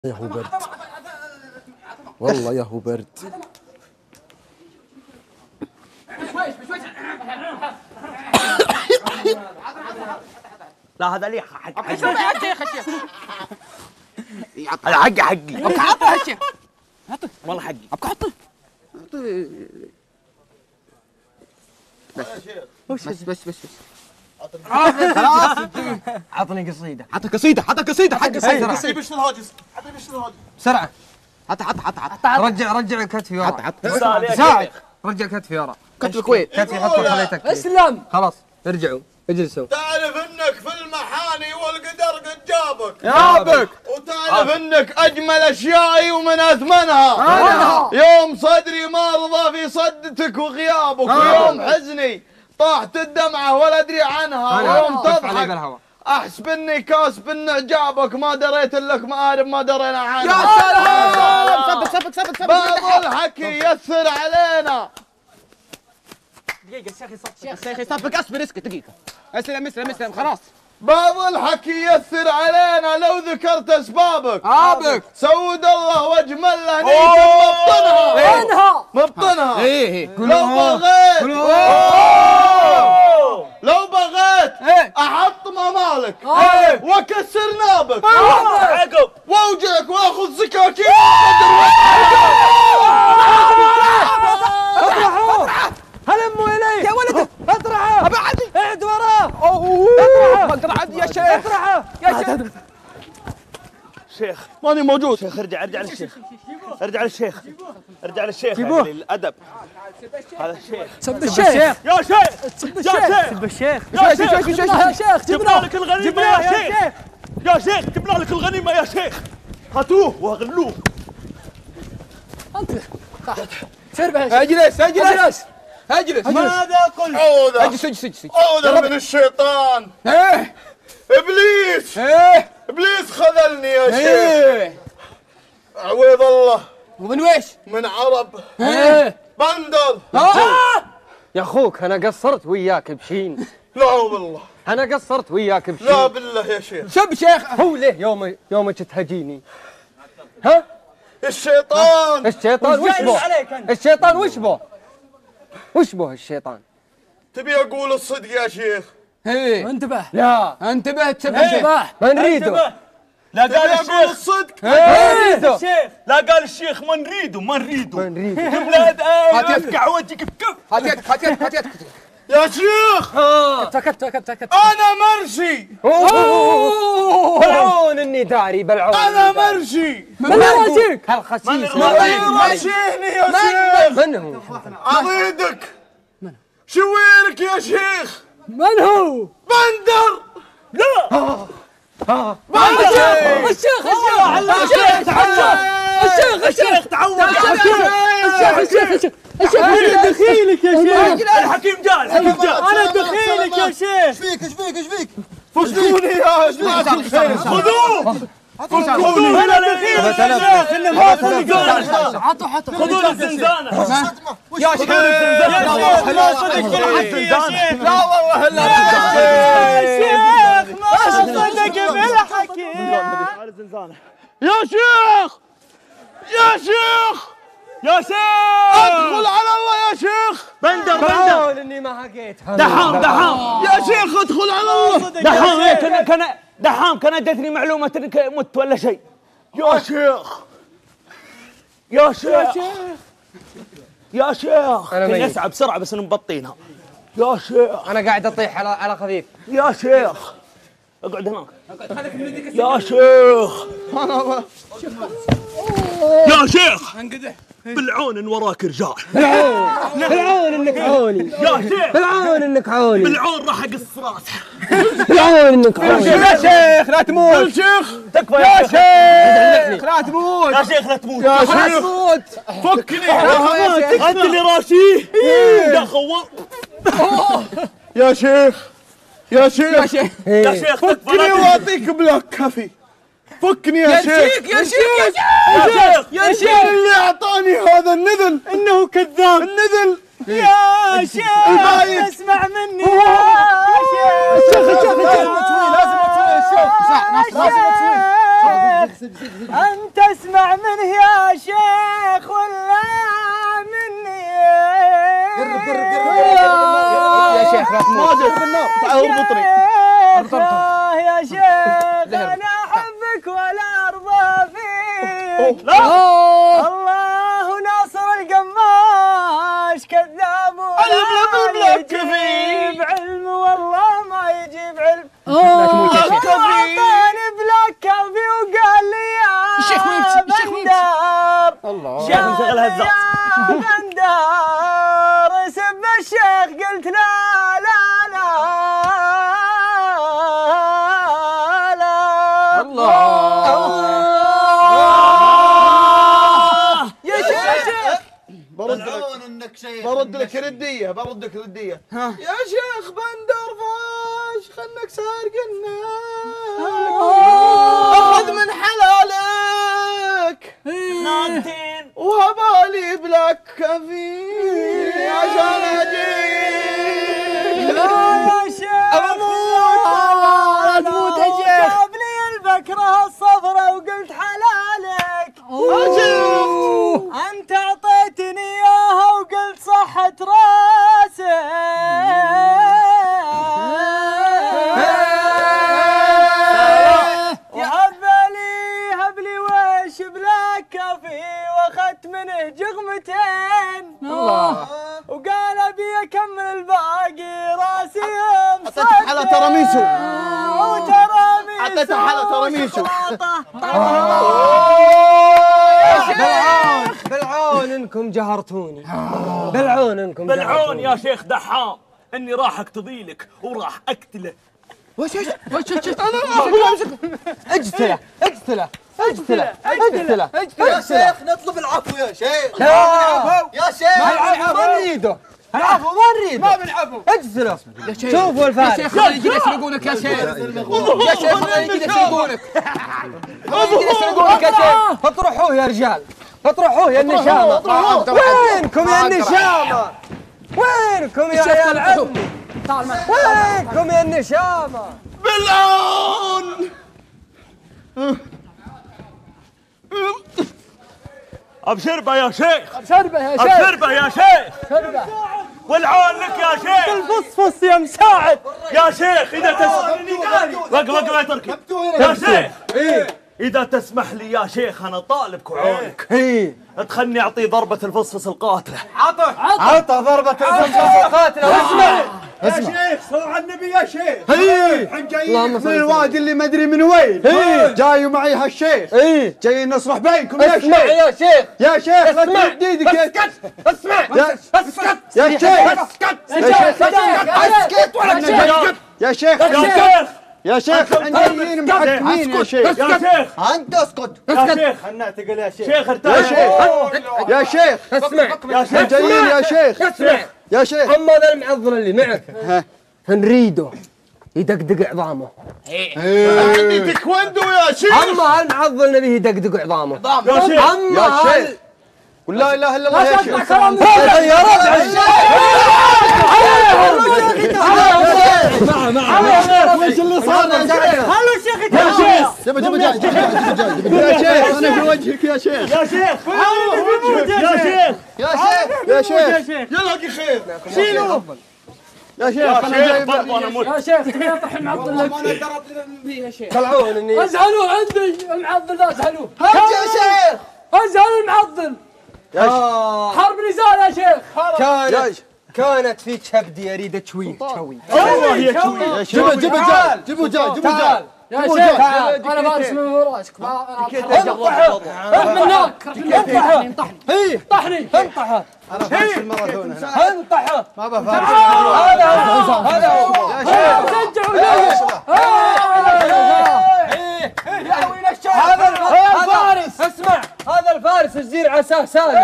يا هو برد والله، يا هو برد. لا هذا لي حق هذا حقي ابقى عطه هالشيء. عطه والله حقي ابقى عطه. بس خلاص عطني قصيده. عطه قصيده حق قصيده. حطي بشر الهاجس، حطي بشر الهاجس بسرعه. حط رجع كتفي ورا. ساعد رجع كتفي ورا. كتفك وين؟ كتفي حطه خليتك. اسلم. خلاص ارجعوا اجلسوا. تعرف انك في المحاني والقدر قد جابك جابك. وتعرف انك اجمل اشيائي ومن اثمنها. يوم صدري ما رضى في صدتك وغيابك، ويوم حزني طاحت الدمعه ولا ادري عنها، ويوم تضحك احسب اني كاسب ان اعجابك، ما دريت لك مآرب ما درينا عنها. يا سلام. سبك بعض الحكي يسر علينا. دقيقه الشيخ يصفق. اصبر اسكت دقيقه. اسلم خلاص. بعض الحكي يسر علينا لو ذكرت اسبابك. عابك سود الله واجمله نيتك مبطنها. ايه لو بغيت احط ممالك واكسر نابك واوجعك واخذ سكاكين. هلموا اليه يا ولد. اطرحه ابعد. اعد وراه. اطرحه اقعد يا شيخ. اطرحه يا شيخ. شيخ ماني موجود. شيخ ارجع للشيخ. ارجع للشيخ الادب. هذا الشيخ سب الشيخ. يا شيخ سب الشيخ. يا شيخ جبنا لك الغنيمه يا شيخ جبنا لك الغنيمه يا شيخ. هاتوه واغلوه. انت سير به. اجلس. ماذا قلت؟ عوذ من الشيطان. ابليس ابليس خذلني يا شيخ. عويض الله. ومن ويش؟ من عرب بندر. يا اخوك انا قصرت وياك بشين. لا بالله. انا قصرت وياك بشين. لا بالله يا شيخ. سب شيخ. هو ليه يومك تهجيني؟ ها؟ الشيطان وش به الشيطان؟ تبي اقول الصدق يا شيخ؟ انتبه. لا انتبه انتباه. ما نريده. لا قال تبي اقول الشيخ الصدق؟ لا قال الشيخ ما نريده بلاد افكع وجهك بكف. هات يدك. يا شيخ سكت. انا مرشي. بلعون اني داري بلعون. انا مرشي. من راجيك؟ هالخسيس من يرشيني يا شيخ؟ من هو؟ عضيدك شويرك يا شيخ. من هو؟ بندر. الشيخ تعود الشيخ انا دخيلك يا شيخ. الحكيم جاء انا دخيلك يا شيخ. ايش فيك فكوني يا جماعة الخير. خذوه انا دخيلك يا شيخ. عطوا خذوا الزنزانه يا شيخ. لا صدق بالحكي يا شيخ. لا والله لا يا شيخ ما صدق بالحكي. يا شيخ ادخل على الله يا شيخ. بلعون اني ما حكيت. دحام يا شيخ ادخل على الله. دحام كان ادتني معلومه انك مت ولا شيء. يا شيخ كان يسعى بسرعه بس نبطينها. يا شيخ انا قاعد اطيح على خفيف. يا شيخ اقعد هناك. يا شيخ يا شيخ بالعون ان وراك رجال. بلعون انك عوني. يا شيخ بلعون انك عوني. بالعون راح اقص راسه. بلعون انك عوني. يا شيخ لا تموت. يا شيخ تكفى يا شيخ. لا تموت. يا شيخ لا تموت. يا شيخ فكني انت اللي راشيه يا خوار. يا شيخ يا شيخ فكني واعطيك بلاك كافي. فكني يا شيخ. يا شيخ اللي اعطاني هذا النذل انه كذاب. النذل يا شيخ اسمع مني يا شيخ. الشيخ لازم تسوي الشيخ. يا شيخ أنت اسمع منه يا شيخ ولا مني؟ يا شيخ لا تموت تعال اربطني يا شيخ أنا أحبك ولا أرضى فيك. الله ناصر القماش كذاب ولا يجيب علم والله ما يجيب علم. أعطاني بلاك كافي وقال لي يا بندار يا بندار سب الشيخ قلت لا لا لا لا الله يا شيخ. برد لك ردية يا شيخ بندر فاش خلك سارق اخذ من حلالك نانتين وهبالي بلاك كافي عشان اجيك. يا شيخ تموت يا شيخ. جاب لي البكرة الصفرة وقلت حلالك. أنت أعطيتني إياها وقلت صحة راسي. هب لي وش بلاك كافي واخذت منه جغمتين. وقال ابي اكمل الباقي راسي مصدق. اعطيتك حلا تراميسو اعطيتك حلا تراميسو. بالعون انكم جهرتوني. بالعون انكم بالعون يا شيخ دحام اني راح اقتضيلك وراح اقتله. وش اجتله اجتله اجتله اجتله يا شيخ نطلب العفو يا شيخ. يا شيخ العفو ما نريده. العفو ما نريده. ما بالعفو. اجتله. شوفوا الفارس. يا شيخ خلينا يجي يسرقونك يا شيخ. يا شيخ خلينا يجي يسرقونك. يجي يسرقونك يا شيخ. اطرحوه يا رجال. اطرحوه يا النشامه. وينكم يا النشامه؟ وينكم يا عيال عمي؟ وينكم يا النشامه؟ بالعون ابشربه يا شيخ شربه يا شيخ. ابشربه يا شيخ شربه. والعون لك يا شيخ. الفصفص يا مساعد. يا شيخ اذا تسمح وقف يا تركي يا شيخ. اذا تسمح لي يا شيخ انا طالبك وعونك. ادخلني اعطيه ضربه الفصفص القاتله. عطى ضربه الفصفص القاتله. اسمع يا شيخ صلوا على النبي يا شيخ. الحين جايين من الوادي اللي ما ادري من وين. جاي معي هالشيخ. جاي نصلح بينكم يا شيخ. اسمع يا شيخ. يا شيخ لا تمد ايدك. اسكت. اسمع. اسكت يا شيخ. اسكت يا شيخ. اسكت ولا اسكت يا شيخ. يا شيخ جايين محكمين يا شيخ. يا شيخ انت اسكت يا شيخ هنعتقل يا شيخ. شيخ يا ارتاح شيخ يا شيخ. اسمع يا شيخ جايين يا شيخ. اسمع يا شيخ. اما ذا المعضل اللي معك نريده يدقدق عظامه. عندي تكوندو يا شيخ. اما هالمعضل نبيه يدقدق عظامه. يا شيخ اما يا شيخ قل لا اله الا الله يا شيخ. يا رجل ايش اللي صار يا شيخ؟ هلو الشيخ. يا شيخ جيب يا شيخ انا في وجهك يا شيخ. يا شيخ يا شيخ يا شيخ يلا اخي خير. شيلوا يا شيخ انا جايب برضو انا موت. يا شيخ تبي اطرح المعضل لك. يا شيخ طلعون اني ازهلوه عندي المعضل ذا ازهلوه. يا شيخ. ازهلوا المعضل. حرب نزال يا شيخ. كانت في كبدي اريد اشوي. الله يا شيخ جيبوا جاي. يا شيخ انا فارس من وراسك. انطحه. روح من هناك. انطحني. طحني. انطحه. انا فارس الماراثون هنا. انطحه. ما بفارس. هذا هو. شجعوا هذا الفارس. اسمع هذا الفارس الزير عساه سالم.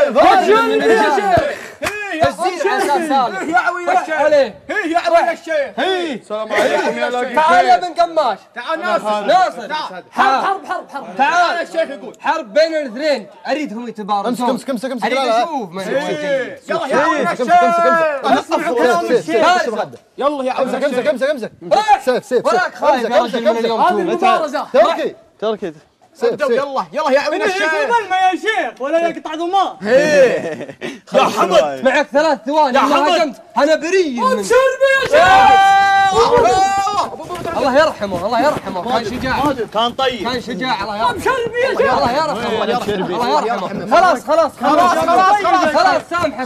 الزير عساه سالم. يعوي عليه. يعوي الشيخ. السلام عليكم يا لاقي. تعال يا بن قماش. تعال ناصر. حرب. تعال الشيخ يقول حرب بين الاثنين اريدهم يتبارزون. امسك اريد اشوف من يلا يعوي الشيخ. اسمعوا كلام الشيخ. يلا يا عم امسك وراك خايف يا رجل من اليوم هذه المبارزة. تركي يلا يلا يا عم الشيخ يا شيخ ولا يقطع ضمان. يا حمد معك 3 ثواني. يا حمد انا بريء منك. شربي يا شيخ. الله يرحمه الله يرحمه، كان شجاع كان طيب. كان شجاع. الله يرحمه. شربي يا شيخ. الله يرحمه الله يرحمه. خلاص خلاص خلاص خلاص سامحه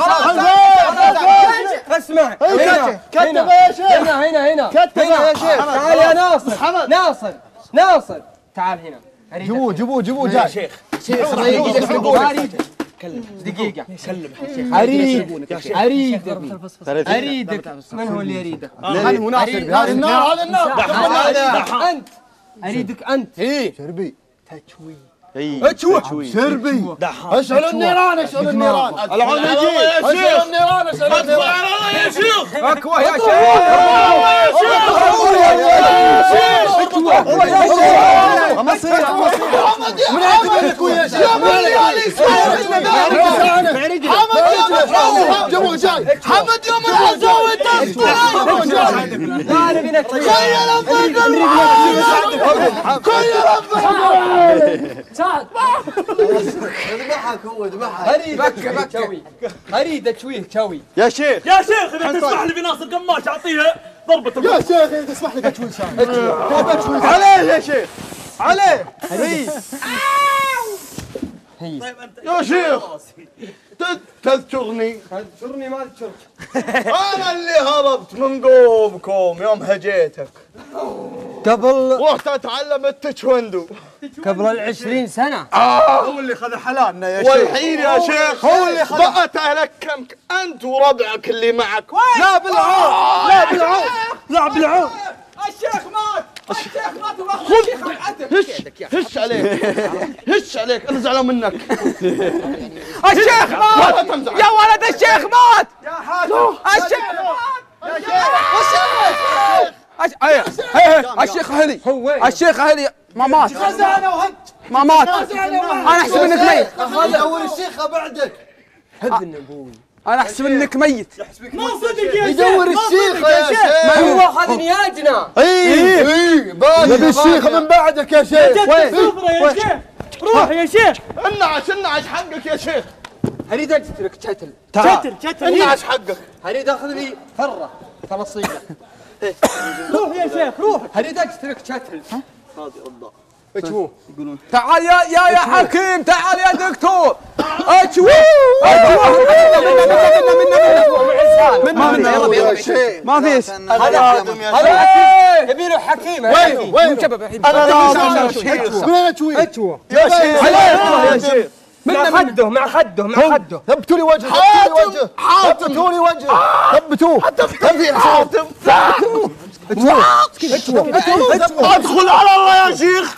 اسمع. كتب يا شيخ. هنا كتب يا شيخ. تعال يا ناصر. ناصر تعال هنا. جيبوه جاي. شيخ دقيقة. سلم أريدك. من هو اللي يريدك؟ من هو ناصر بهذا النار؟ هذا النار. أنت. أريدك أنت. شربي. شربي. اشعلوا النيران اشعلوا النيران. العنجي اشعلوا النيران اشعلوا النيران. يا شيخ اكوى يا من عندك يا شيخ. حمد يوم العزوة اريد شوي يا شيخ اذا تسمح لي بناصر قماش اعطيها ضربة يا شيخ اذا تسمح لي بتشوي عليه يا شيخ عليه. يا شيخ تذكرني ما تشرك. انا اللي هربت من قومكم يوم هجيتك قبل رحت اتعلم التشوندو 20 سنة. هو اللي خذ حلالنا يا شيخ. والحين يا شيخ هو اللي خذ. بقى تهلكمك انت وربعك اللي معك. لا بالعون لا بالعون لا بالعون. الشيخ مات هش عليك هش عليك انا زعلان منك. الشيخ مات يا ولد الشيخ مات يا حاج الشيخ الشيخ هلي الشيخ هلي ما مات ما مات. انا احسب انك ميت. يدور الشيخ بعدك. انا احسب انك ميت. ما صدق يا يدور الشيخ يا شيخ. ما هو اخذ نياجنا. اي باقي الشيخ من بعدك يا شيخ. يا شيخ روح يا شيخ. انعش حقك يا شيخ. اريد اقتلك شتل. انعش حقك. اريد اخذ لي فره فلسطينيه. روح يا شيخ روح. اريد اقتلك شتل. اشوف تعال يا حكيم تعال يا دكتور. اشوف ما فيش. يبي له حكيم. وين شباب الحين؟ انا لازم اشوي يا شيخ. مع خده ثبتوا لي وجهه ثبتوا لي وجهه ثبتوه حاتم ادخل على الله يا شيخ.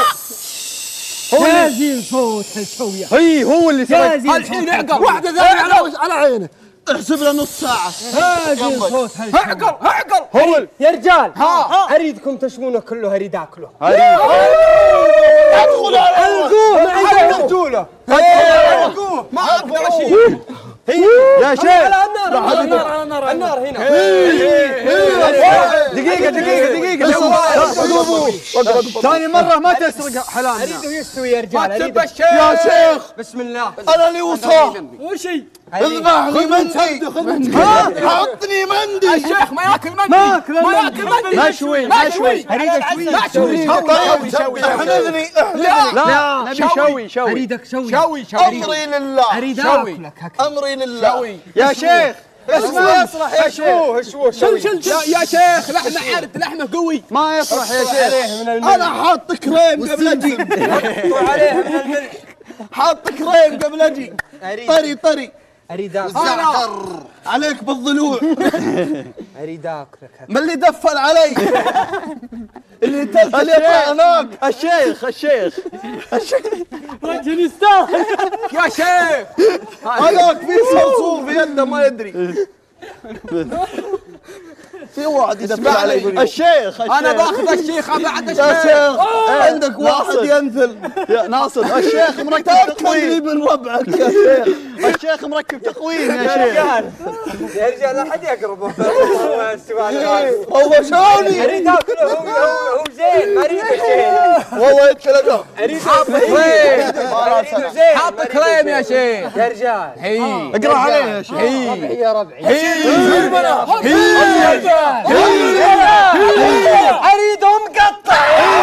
لازم صوت هالشوية. اي هو اللي سوى الحين اعقل واحده ثانيه على عينه. احسب له نص ساعه. لازم صوت هالشوية. اعقل هو يا رجال اريدكم تشمونه كله اريد اكله. ادخل على القوه ما اقدر اشيل. يا شيخ. النار هنا. دقيقه ثاني مره ما تسرق حلالنا. اريده يستوي يا رجال. ما تسب الشيخ يا شيخ بسم الله. انا اللي وصاه. وشي اذبح لي مندي. حطني مندي. الشيخ ما ياكل مندي ما ياكل مندي. مشوي اريد شوي احنذني لا نبي شوي اريدك شوي. امري لله. اريد اكلك. امري لله. يا شيخ اسمع يصلح يا شيخ. يا شيخ لحمه حرد لحمه قوي ما يصلح يا شيخ. انا حاط كريم قبل اجي. حاط كريم قبل اجي. طري اريد اكلك. عليك بالضلوع. اريد اكلك. من اللي دفل علي. اللي تلفل هناك. الشيخ رجل يستاهل. يا شيخ هذاك في صرصور في يده ما يدري. في واحد يدفل علي. الشيخ انا باخذ الشيخ بعد يا الشيخ. شيخ عندك واحد ينثل. يا ناصر الشيخ مركب تاكلني من ربعك يا شيخ. الشيخ مركب تقويم يا شيخ. يا رجال لا حد يقرب. هو شلوني؟ اريد اكله هو زين ما اريد شيء. والله يتكلم. اريد زين حاط كريم يا شيخ يا رجال. اقرا عليه يا شيخ. ربعي يا ربعي. اريدهم مقطع.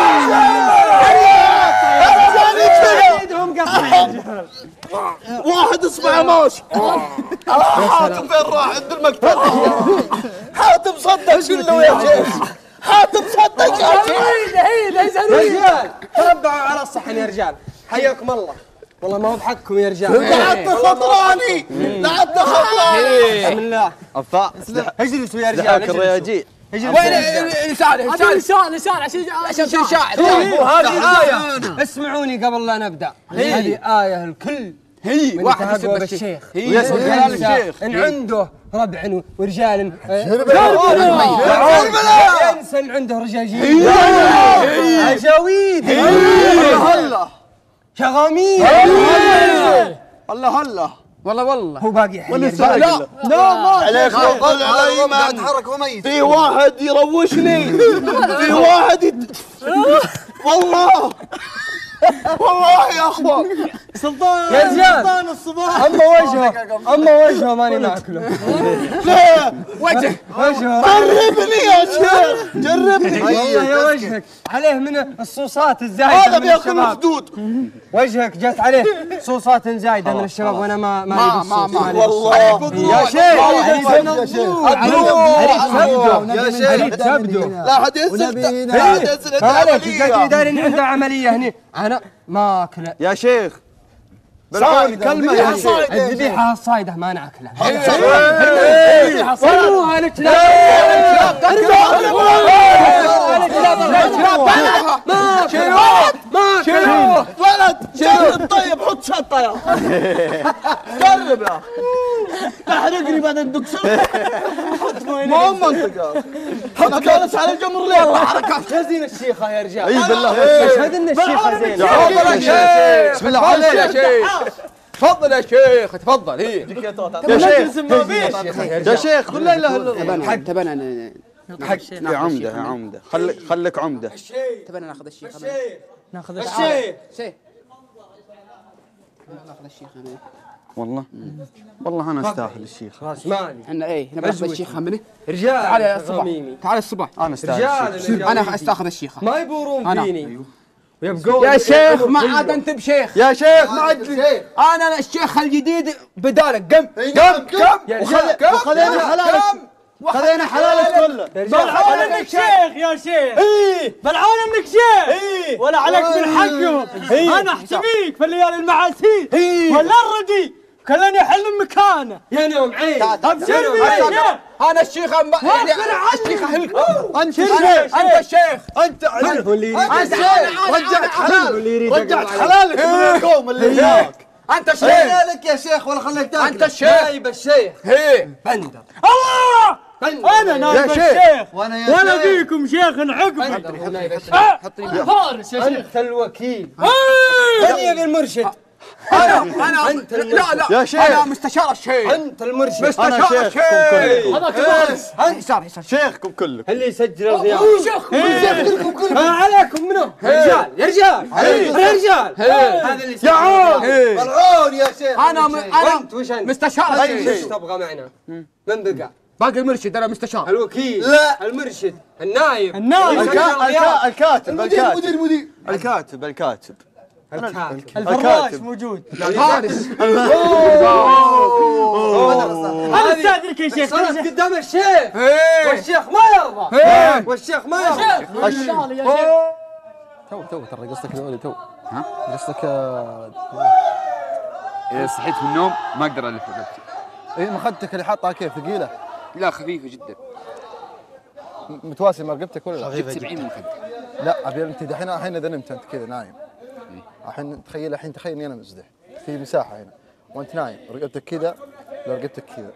اريدهم مقطع. واحد اصبعه ماشي. حاتم فين راح عند المكتب؟ حاتم صدق كله يا شيخ. حاتم صدق يا شيخ. رجال تربعوا على الصحن يا رجال. حياكم الله. والله ما هو بحقكم يا رجال. لعبت خطراني. لعبت خطراني. بسم الله. افا اجلسوا يا رجال. الرياجيل. وين الاشاره لسان عشان شاعر هذه آية. اسمعوني قبل لا نبدأ. هذه آية الكل هي واحد يسب الشيخ. ويسب جلال الشيخ. إن عنده ربع ورجال ينسى إن عنده رجاجيل عجاويد شغاميل. الله الله. والله هو باقي حي. لا ما عليك فضل علي قاعد حرك وميت. في واحد يروشني. في واحد والله يا اخوان. سلطان يا رجال. سلطان الصباح. اما وجهه ماني ماكله. لا وجهه جربني يا شيخ. جربني. والله يا وجهك عليه من الصوصات الزايده. هذا من بياكل الشباب. الخدود. وجهك جت عليه صوصات زايده من الشباب وانا ما والله يا شيخ. اريد تبدو. لا حد يسلك. لا حد يسلك. عليك دايرين عنده عمليه هني. انا ما اكله يا شيخ بالعون كلمة يا شيخ. الذبيحه الصايده ما ناكلها. والله الكلاب ما ولد جرب. طيب حط شطه يا جرب يا تحرقني بعد الدكسور. ما هو منطقه. حط جالس على الجمر ليه حركات. زين الشيخه يا رجال. اي بالله اشهد ان الشيخه زين. بسم الله عليك يا شيخ. تفضل يا شيخ تفضل. يا شيخ قل لا اله الا الله. تبنى يا عمده يا عمده خليك عمده. تبنى ناخذ الشيخ. ناخذ الشيخ. ناخذ الشيخ. والله انا استاهل الشيخ. راس مالي. احنا ايه ناخذ الشيخ خمني. رجال تعال يا الصباح. تعال الصباح. انا استاهل الشيخ. انا استاخذ الشيخ. ما يبورون فيني ويبقون. يا شيخ ما عاد انت بشيخ. يا شيخ ما عاد انا الشيخ الجديد بدالك. قم خلينا حلالك كله. بلعون انك شيخ يا شيخ. بلعون انك شيخ. ولا عليك من حقهم. انا احتميك في الليالي المعاسير ولا الردي خلاني احل مكانه. يا نوم عين. ابشر بي يا شيخ. انا الشيخ يعني الشيخ اهلك. انت انت الشيخ. انت رجعت حلالك من القوم اللي هناك. انت الشيخ. حلالك يا شيخ ولا خليك تاكل. انت الشيخ. نايب الشيخ. بندر. الله انا نايب الشيخ وانا فيكم شيخ عقب. فارس يا شيخ. انت الوكيل. من يبي المرشد؟ انا انت لا يا شيخ. انا مستشار الشيخ. انت المرشد. مستشار الشيخ. هذاك فارس. يسار شيخكم كلكم. اللي يسجل الغياب. ما عليكم منه رجال يا رجال يا رجال. هذا اللي يا عود. ملعون يا شيخ. انا وش انت؟ مستشار الشيخ. ايش تبغى معنا؟ من بقى؟ باقي المرشد انا مستشار. الوكيل. لا. المرشد. النايب. الكاتب مدير الكاتب الفراش موجود. الفارس. انا استاذنك يا شيخ. خلاص قدام الشيخ. والشيخ ما يرضى. والشيخ ما يرضى. تو ترى قصدك ذولي تو. ها قصدك اذا صحيت من النوم ما اقدر الف رقبتي. اي مخدتك اللي حاطها كيف ثقيله؟ لا خفيفه جدا. متواسي مع رقبتك ولا لا؟ جبت 70 من خد. لا ابي انت دحين الحين اذا نمت انت كذا نايم. الحين تخيل اني انا مزدح في مساحه هنا وانت نايم رقبتك كذا لو رقبتك كذا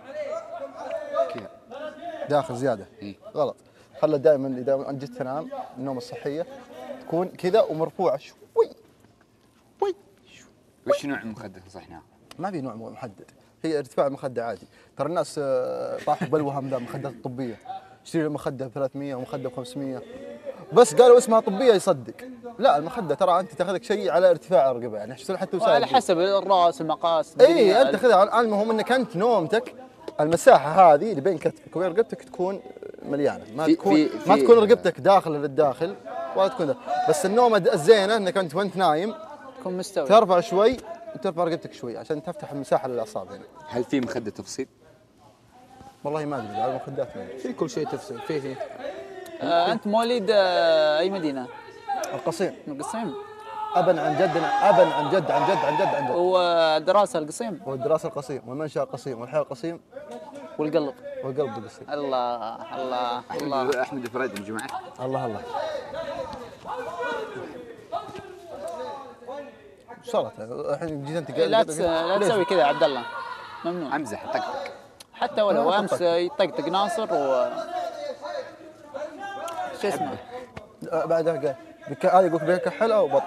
داخل زياده. غلط. خلى دائما اذا جيت تنام النوم الصحيه تكون كذا ومرفوعه شوي. وش نوع المخدة نصحنا؟ ما في نوع محدد، هي ارتفاع المخده عادي. ترى الناس طاحوا بالوهم ذا المخدات الطبيه، يشتري مخده ب 300 ومخده ب 500 بس قالوا اسمها طبيه يصدق. لا المخده ترى انت تاخذك شيء على ارتفاع الرقبه، يعني حتى وسائل على حسب الراس المقاس. اي انت خذها. المهم انك انت نومتك المساحه هذه اللي بين كتفك وبين رقبتك تكون مليانه، ما تكون رقبتك داخل للداخل ولا تكون بس النومه الزينه انك انت وانت نايم تكون مستوي، ترفع شوي وترفع رقبتك شوي عشان تفتح المساحه للاعصاب هنا. هل في مخده تفصيل؟ والله ما ادري على المخدات في كل شيء تفصيل في انت مواليد اي مدينه؟ القصيم. القصيم. ابا عن جدنا، ابا عن جد عن جد عن جد عن جد. والدراسه القصيم. والدراسه القصيم والمنشا القصيم والحياه القصيم والقلب القصيم. الله الله الله. احمد الفريد من جماعه. الله الله. صارت الحين جيت انت لا تسوي كذا يا عبد الله، ممنوع. امزح طقطق. حتى ولو امس يطقطق ناصر و شو اسمه؟ بعدها قال هذا يقول بها كحله وبطل.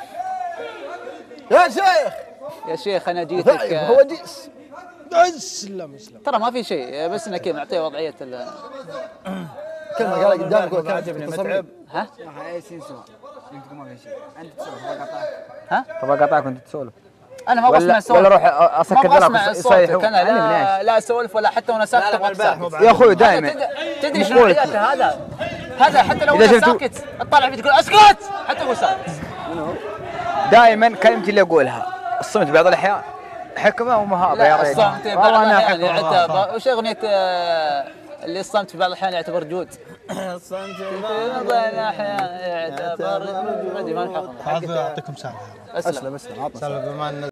يا شيخ يا شيخ انا جيتك هو جيس. اسلم ترى ما في شيء، بس انك نعطيه وضعيه كلمه قال قدامك عجبني متعب. ها؟ انت ما في شيء، انت تسولف بقطعك. ها؟ تبغى اقطعك وانت تسولف؟ انا ما بسمع صوتك. ولا اروح اسكر ما بسمع صوتك انا، لا اسولف ولا حتى وانا ساكت ابغى ساكت. يا اخوي دائما تدري شنو حياته هذا حتى لو انا ساكت تطلع فيه تقول اسكت حتى هو ساكت. دائما كلمتي اللي اقولها الصمت بعض الاحيان حكمه ومهابه يا رجال. الصمت بعض الاحيان يعتبر. وش اغنيه اللي الصمت في بعض الاحيان يعتبر جود؟ الصمت في بعض الاحيان يعتبر ما ادري ما نحفظ. يعطيكم سالفه. اسلم عطنا. بما ان